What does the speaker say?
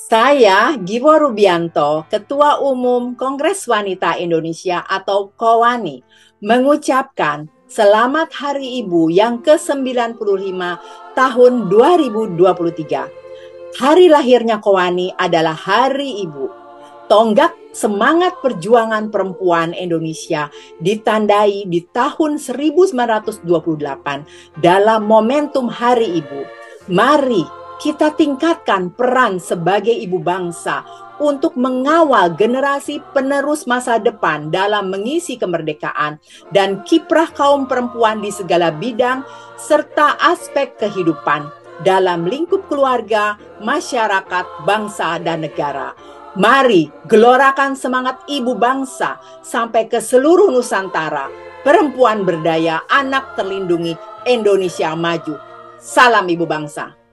Saya Giwo Rubianto, Ketua Umum Kongres Wanita Indonesia atau KOWANI, mengucapkan Selamat Hari Ibu yang ke-95 tahun 2023. Hari lahirnya KOWANI adalah Hari Ibu. Tonggak semangat perjuangan perempuan Indonesia ditandai di tahun 1928 dalam momentum Hari Ibu. Mari kita tingkatkan peran sebagai ibu bangsa untuk mengawal generasi penerus masa depan dalam mengisi kemerdekaan dan kiprah kaum perempuan di segala bidang serta aspek kehidupan dalam lingkup keluarga, masyarakat, bangsa, dan negara. Mari gelorakan semangat ibu bangsa sampai ke seluruh Nusantara. Perempuan berdaya, anak terlindungi, Indonesia maju. Salam ibu bangsa.